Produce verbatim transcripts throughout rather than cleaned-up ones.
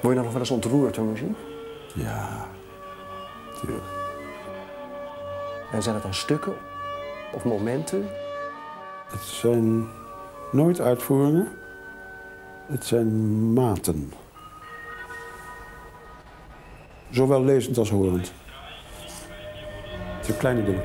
Word je dan nog wel eens ontroerd door muziek? Ja, tuurlijk. En zijn het dan stukken of momenten? Het zijn nooit uitvoeringen. Het zijn maten. Zowel lezend als horend. Het zijn kleine dingen.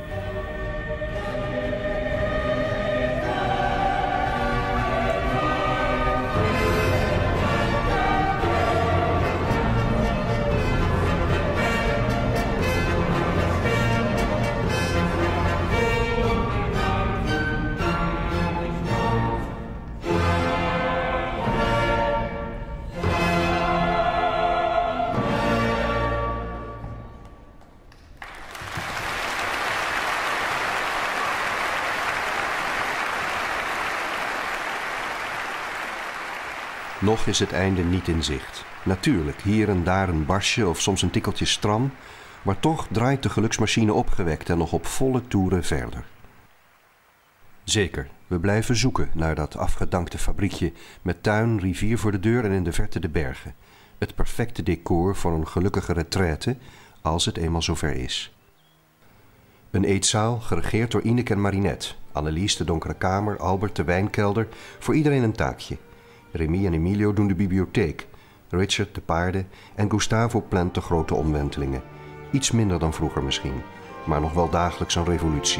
Nog is het einde niet in zicht. Natuurlijk, hier en daar een barsje of soms een tikkeltje stram, maar toch draait de geluksmachine opgewekt en nog op volle toeren verder. Zeker, we blijven zoeken naar dat afgedankte fabriekje met tuin, rivier voor de deur en in de verte de bergen. Het perfecte decor voor een gelukkige retraite, als het eenmaal zover is. Een eetzaal, geregeerd door Ineke en Marinette. Annelies de donkere kamer, Albert de wijnkelder, voor iedereen een taakje. Remy en Emilio doen de bibliotheek, Richard de paarden en Gustavo plant de grote omwentelingen. Iets minder dan vroeger misschien, maar nog wel dagelijks een revolutie.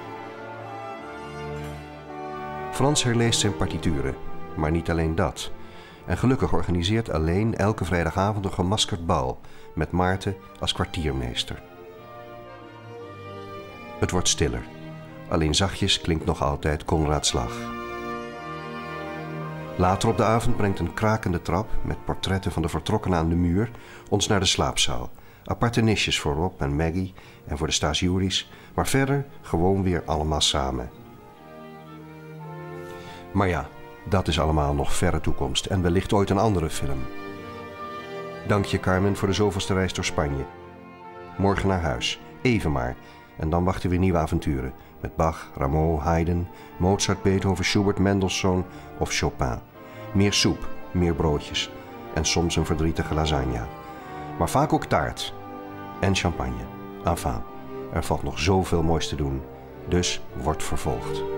Frans herleest zijn partituren, maar niet alleen dat. En gelukkig organiseert alleen elke vrijdagavond een gemaskerd bal, met Maarten als kwartiermeester. Het wordt stiller, alleen zachtjes klinkt nog altijd Conrads lach. Later op de avond brengt een krakende trap met portretten van de vertrokkenen aan de muur ons naar de slaapzaal. Aparte nisjes voor Rob en Maggie en voor de stagiuris, maar verder gewoon weer allemaal samen. Maar ja, dat is allemaal nog verre toekomst en wellicht ooit een andere film. Dank je Carmen voor de zoveelste reis door Spanje. Morgen naar huis, even maar, en dan wachten weer nieuwe avonturen. Met Bach, Rameau, Haydn, Mozart, Beethoven, Schubert, Mendelssohn of Chopin. Meer soep, meer broodjes en soms een verdrietige lasagne. Maar vaak ook taart en champagne. Enfin, er valt nog zoveel moois te doen, dus wordt vervolgd.